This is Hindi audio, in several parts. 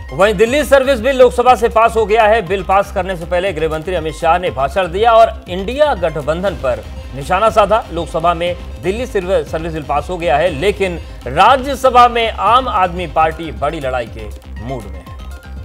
वहीं दिल्ली सर्विस बिल लोकसभा से पास हो गया है। बिल पास करने से पहले गृह मंत्री अमित शाह ने भाषण दिया और इंडिया गठबंधन पर निशाना साधा। लोकसभा में दिल्ली सर्विस बिल पास हो गया है, लेकिन राज्यसभा में आम आदमी पार्टी बड़ी लड़ाई के मूड में है।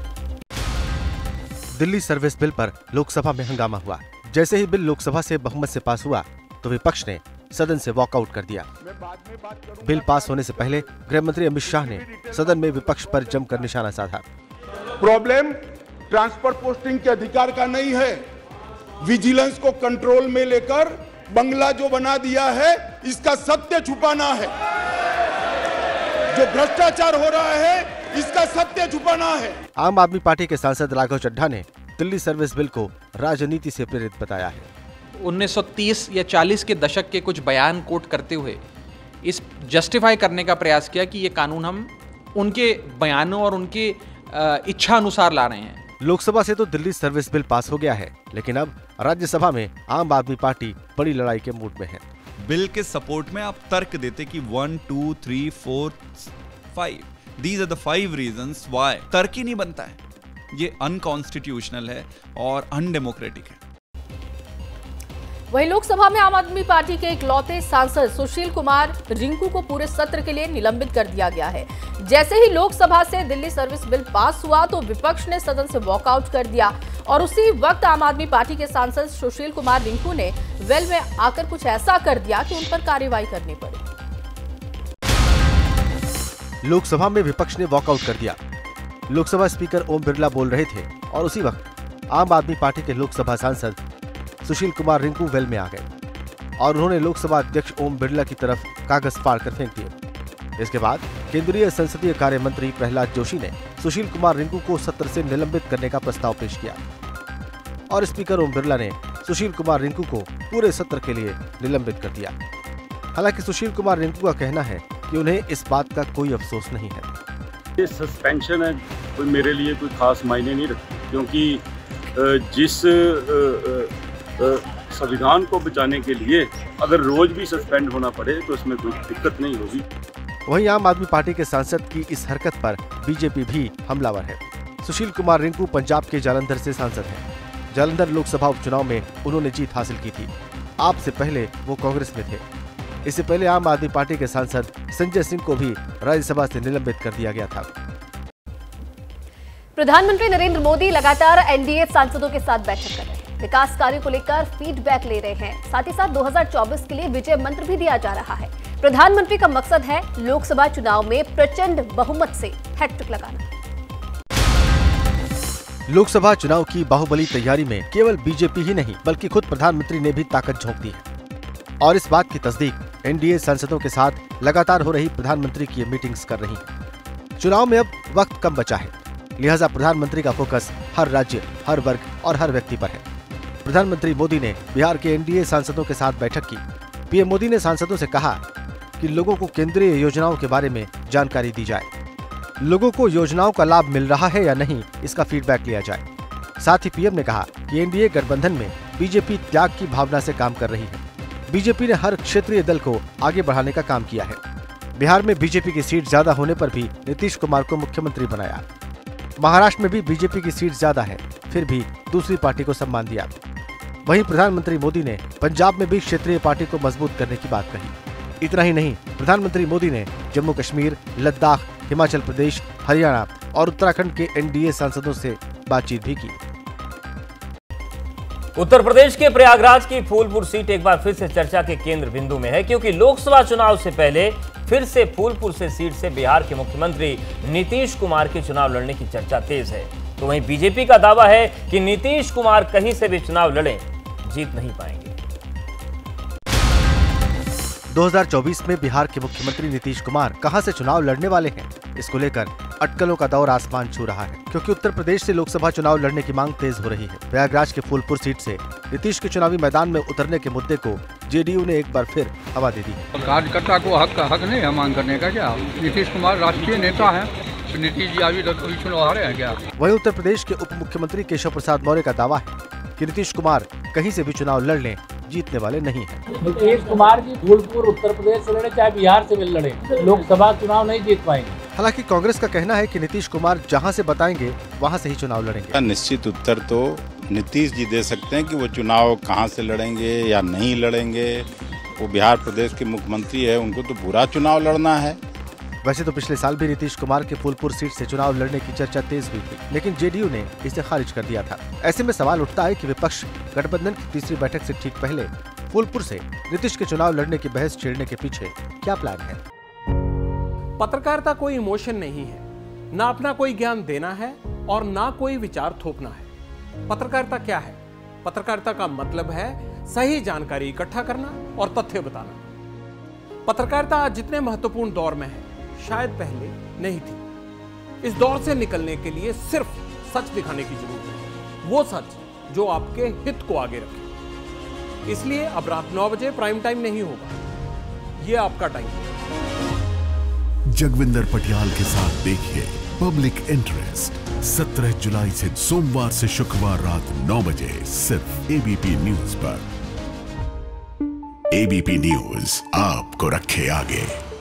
दिल्ली सर्विस बिल पर लोकसभा में हंगामा हुआ। जैसे ही बिल लोकसभा से बहुमत से पास हुआ तो विपक्ष ने सदन से वॉकआउट कर दिया। बिल पास होने से पहले गृह मंत्री अमित शाह ने सदन में विपक्ष पर जमकर निशाना साधा। प्रॉब्लम ट्रांसफर पोस्टिंग के अधिकार का नहीं है, विजिलेंस को कंट्रोल में लेकर बंगला जो बना दिया है इसका सत्य छुपाना है। जो भ्रष्टाचार हो रहा है इसका सत्य छुपाना है। आम आदमी पार्टी के सांसद राघव चड्ढा ने दिल्ली सर्विस बिल को राजनीति से प्रेरित बताया है। 1930 या 40 के दशक के कुछ बयान कोट करते हुए इस जस्टिफाई करने का प्रयास किया कि ये कानून हम उनके बयानों और उनके इच्छा अनुसार ला रहे हैं। लोकसभा से तो दिल्ली सर्विस बिल पास हो गया है, लेकिन अब राज्यसभा में आम आदमी पार्टी बड़ी लड़ाई के मूड में है। बिल के सपोर्ट में आप तर्क देते कि 1, 2, 3, 4, 5 these are the 5 reasons why. तर्क ही नहीं बनता है, ये अनकॉन्स्टिट्यूशनल है और अनडेमोक्रेटिक है। वहीं लोकसभा में आम आदमी पार्टी के इकलौते सांसद सुशील कुमार रिंकू को पूरे सत्र के लिए निलंबित कर दिया गया है। जैसे ही लोकसभा से दिल्ली सर्विस बिल पास हुआ तो विपक्ष ने सदन से वॉकआउट कर दिया और उसी वक्त आम आदमी पार्टी के सांसद सुशील कुमार रिंकू ने वेल में आकर कुछ ऐसा कर दिया कि उन पर कार्रवाई करनी पड़ी। लोकसभा में विपक्ष ने वॉकआउट कर दिया। लोकसभा स्पीकर ओम बिरला बोल रहे थे और उसी वक्त आम आदमी पार्टी के लोकसभा सांसद सुशील कुमार रिंकू वेल में आ गए और उन्होंने लोकसभा अध्यक्ष ओम बिरला की तरफ कागज फाड़कर फेंक दिए। इसके बाद केंद्रीय संसदीय कार्य मंत्री प्रहलाद जोशी ने सुशील कुमार रिंकू को सत्र से निलंबित करने का प्रस्ताव पेश किया और स्पीकर ओम बिरला ने सुशील कुमार रिंकू को पूरे सत्र के लिए निलंबित कर दिया। हालांकि सुशील कुमार रिंकू का कहना है कि उन्हें इस बात का कोई अफसोस नहीं है। ये सस्पेंशन है, कोई मेरे लिए कोई खास मायने नहीं रखती, क्योंकि जिस संविधान को बचाने के लिए अगर रोज भी सस्पेंड होना पड़े तो इसमें कोई दिक्कत नहीं होगी। वहीं आम आदमी पार्टी के सांसद की इस हरकत पर बीजेपी भी हमलावर है। सुशील कुमार रिंकू पंजाब के जालंधर से सांसद हैं। जालंधर लोकसभा उपचुनाव में उन्होंने जीत हासिल की थी। आप से पहले वो कांग्रेस में थे। इससे पहले आम आदमी पार्टी के सांसद संजय सिंह को भी राज्यसभा से निलंबित कर दिया गया था। प्रधानमंत्री नरेंद्र मोदी लगातार एनडीए सांसदों के साथ बैठक कर रहे हैं, विकास कार्यों को लेकर फीडबैक ले रहे हैं। साथ ही साथ 2024 के लिए विजय मंत्र भी दिया जा रहा है। प्रधानमंत्री का मकसद है लोकसभा चुनाव में प्रचंड बहुमत से हैट्रिक लगाना। लोकसभा चुनाव की बाहुबली तैयारी में केवल बीजेपी ही नहीं बल्कि खुद प्रधानमंत्री ने भी ताकत झोंक दी है और इस बात की तस्दीक एनडीए सांसदों के साथ लगातार हो रही प्रधानमंत्री की मीटिंग्स कर रही है। चुनाव में अब वक्त कम बचा है, लिहाजा प्रधानमंत्री का फोकस हर राज्य, हर वर्ग और हर व्यक्ति पर है। प्रधानमंत्री मोदी ने बिहार के एनडीए सांसदों के साथ बैठक की। पीएम मोदी ने सांसदों से कहा कि लोगों को केंद्रीय योजनाओं के बारे में जानकारी दी जाए, लोगों को योजनाओं का लाभ मिल रहा है या नहीं इसका फीडबैक लिया जाए। साथ ही पीएम ने कहा कि एनडीए गठबंधन में बीजेपी त्याग की भावना से काम कर रही है। बीजेपी ने हर क्षेत्रीय दल को आगे बढ़ाने का काम किया है। बिहार में बीजेपी की सीट ज्यादा होने पर भी नीतीश कुमार को मुख्यमंत्री बनाया। महाराष्ट्र में भी बीजेपी की सीट ज्यादा है, फिर भी दूसरी पार्टी को सम्मान दिया। वहीं प्रधानमंत्री मोदी ने पंजाब में भी क्षेत्रीय पार्टी को मजबूत करने की बात कही। इतना ही नहीं, प्रधानमंत्री मोदी ने जम्मू कश्मीर, लद्दाख, हिमाचल प्रदेश, हरियाणा और उत्तराखंड के एनडीए सांसदों से बातचीत भी की। उत्तर प्रदेश के प्रयागराज की फूलपुर सीट एक बार फिर से चर्चा के केंद्र बिंदु में है, क्योंकि लोकसभा चुनाव से पहले फिर से फूलपुर से सीट से बिहार के मुख्यमंत्री नीतीश कुमार के चुनाव लड़ने की चर्चा तेज है। तो वहीं बीजेपी का दावा है कि नीतीश कुमार कहीं से भी चुनाव लड़ें, जीत नहीं पाएंगे। 2024 में बिहार के मुख्यमंत्री नीतीश कुमार कहां से चुनाव लड़ने वाले हैं, इसको लेकर अटकलों का दौर आसमान छू रहा है, क्योंकि उत्तर प्रदेश से लोकसभा चुनाव लड़ने की मांग तेज हो रही है। प्रयागराज के फूलपुर सीट से नीतीश के चुनावी मैदान में उतरने के मुद्दे को जेडीयू ने एक बार फिर हवा दे दी है। कार्यकर्ता को हक नहीं है मांग करने का क्या? नीतीश कुमार राष्ट्रीय नेता है, नीतीश जी अभी चुनाव हारे हैं क्या? वहीं उत्तर प्रदेश के उप मुख्यमंत्री केशव प्रसाद मौर्य का दावा है कि नीतीश कुमार कहीं से भी चुनाव लड़ लें, जीतने वाले नहीं है। नीतीश कुमार जी फूलपुर उत्तर प्रदेश से लड़े चाहे बिहार से भी लड़े, लोकसभा चुनाव नहीं जीत पाएंगे। हालांकि कांग्रेस का कहना है कि नीतीश कुमार जहां से बताएंगे वहां से ही चुनाव लड़ेंगे। निश्चित उत्तर तो नीतीश जी दे सकते हैं कि वो चुनाव कहां से लड़ेंगे या नहीं लड़ेंगे। वो बिहार प्रदेश के मुख्यमंत्री है, उनको तो पूरा चुनाव लड़ना है। वैसे तो पिछले साल भी नीतीश कुमार के फूलपुर सीट से चुनाव लड़ने की चर्चा तेज हुई थी, लेकिन जेडीयू ने इसे खारिज कर दिया था। ऐसे में सवाल उठता है कि विपक्ष गठबंधन की तीसरी बैठक से ठीक पहले फूलपुर से नीतीश के चुनाव लड़ने की बहस छेड़ने के पीछे क्या प्लान है। पत्रकारिता कोई इमोशन नहीं है, ना अपना कोई ज्ञान देना है और ना कोई विचार थोपना है। पत्रकारिता क्या है? पत्रकारिता का मतलब है सही जानकारी इकट्ठा करना और तथ्य बताना। पत्रकारिता आज जितने महत्वपूर्ण दौर में है, शायद पहले नहीं थी। इस दौर से निकलने के लिए सिर्फ सच दिखाने की जरूरत है, वो सच जो आपके हित को आगे रखे। इसलिए अब रात 9 बजे प्राइम टाइम नहीं होगा, ये आपका टाइम है। जगविंदर पटियाल के साथ देखिए पब्लिक इंटरेस्ट 17 जुलाई से सोमवार से शुक्रवार रात 9 बजे सिर्फ एबीपी न्यूज पर। एबीपी न्यूज आपको रखे आगे।